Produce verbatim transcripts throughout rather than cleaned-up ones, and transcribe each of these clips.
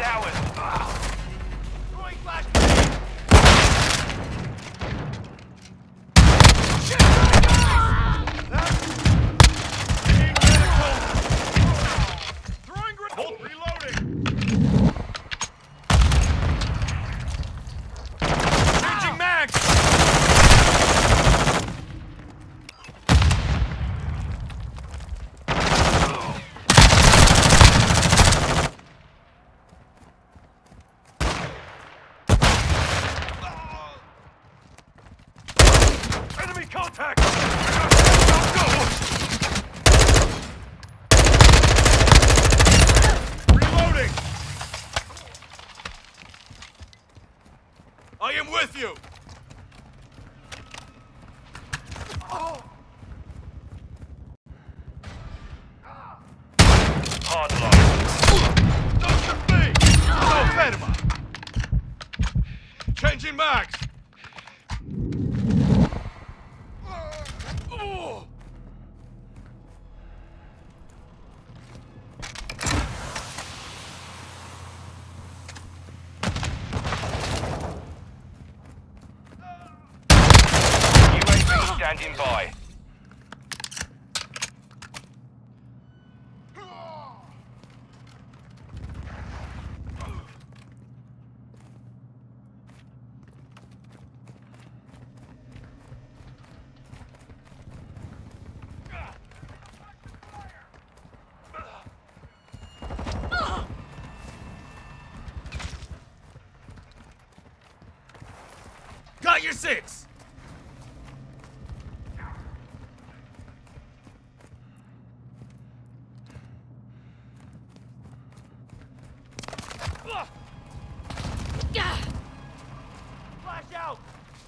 ours. Throwing flash. Contact! Reloading! I am with you! Hard line. Doctor B! No Fatima! Changing mags! Standing by. Got your six! Flash out!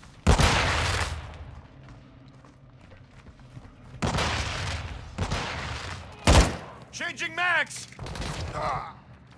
Changing mags! Ah.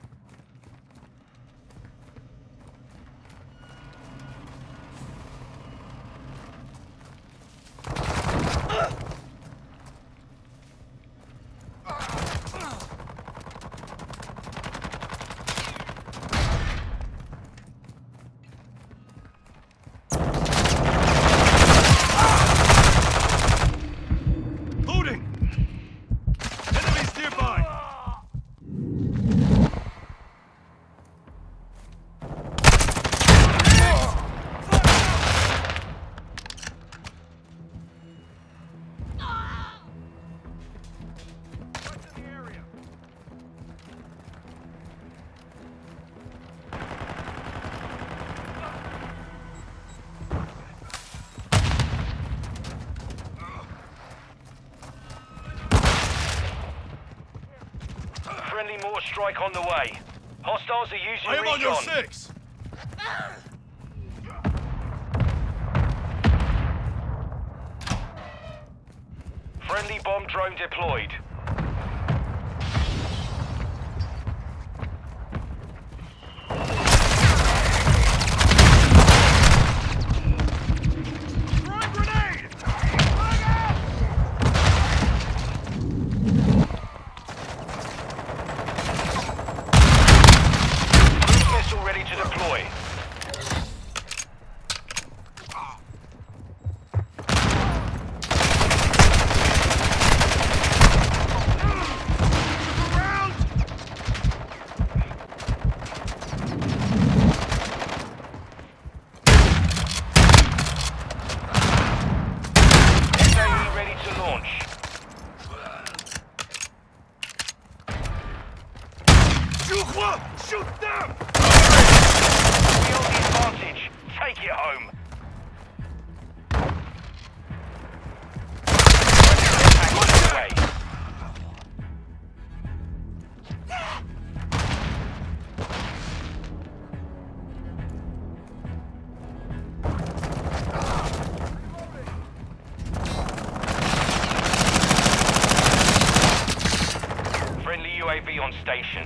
Friendly mortar strike on the way. Hostiles are using I am on your recon. six! Friendly bomb drone deployed. Throwing grenade! Flag out! Cruise missile ready to deploy. Shoot them! We hold the advantage. Take it home. Friendly U A V on station.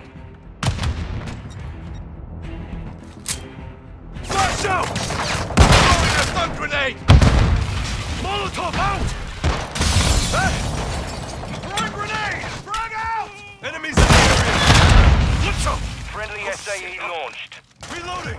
Flash out! Throwing a stun grenade! Molotov out! Hey! Throwing grenade! Frag out! Enemies in the area! Let's go! Friendly S S A E launched. Reloading!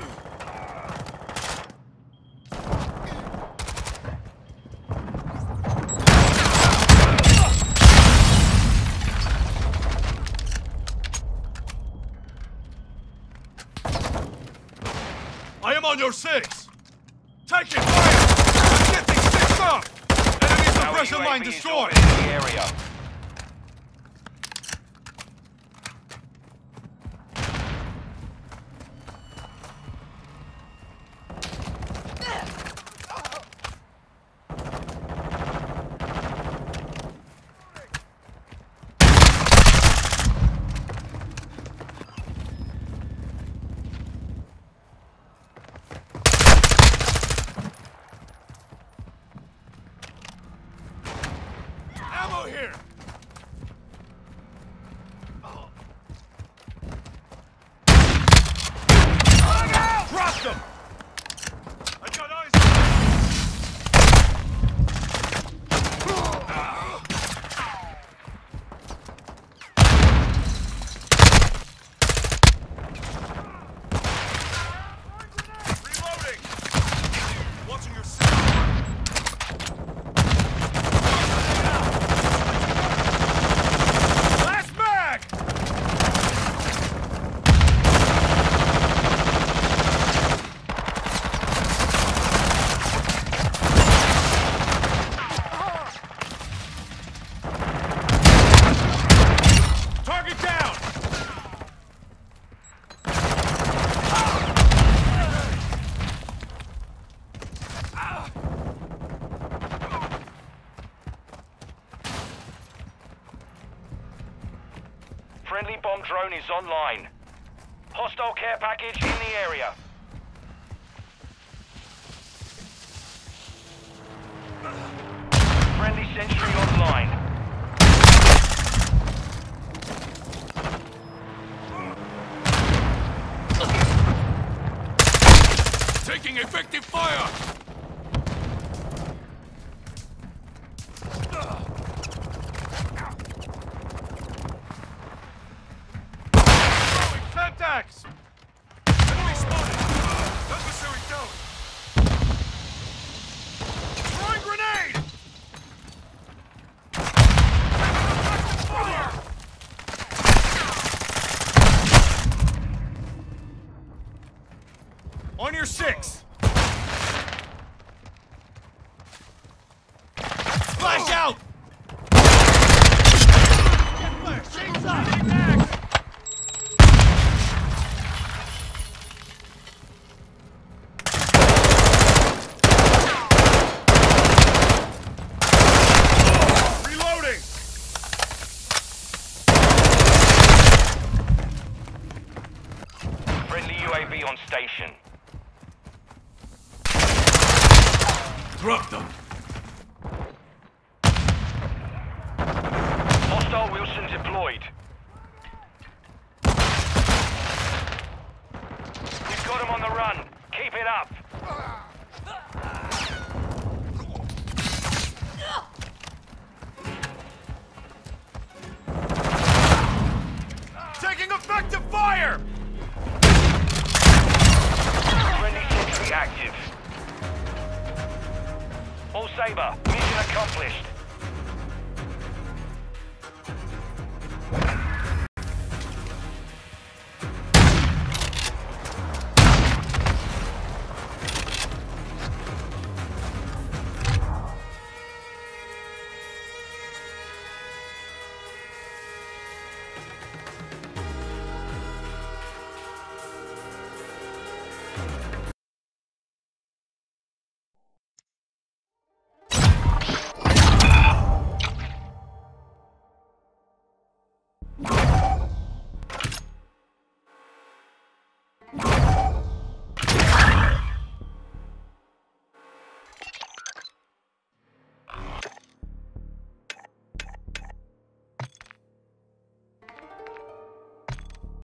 I am on your six! Taking fire! I'm getting six up! Enemy suppressor Our line U A V is destroyed! orbiting the area. Ammo here! Drop them! I got eyes Reloading! Watching your six. Last mag! Target down! Friendly bomb drone is online. Hostile care package in the area. Friendly sentry online. Taking effective fire! Throwing contacts! Enemy spotted! Adversary down! Throwing grenade! Fire! On your six! Flash out! Shades up! Reloading! Friendly U A V on station. Drop them! Hostile Wilson deployed. We've got him on the run. Keep it up. Taking effective fire! Friendly sentry active. All Saber, mission accomplished.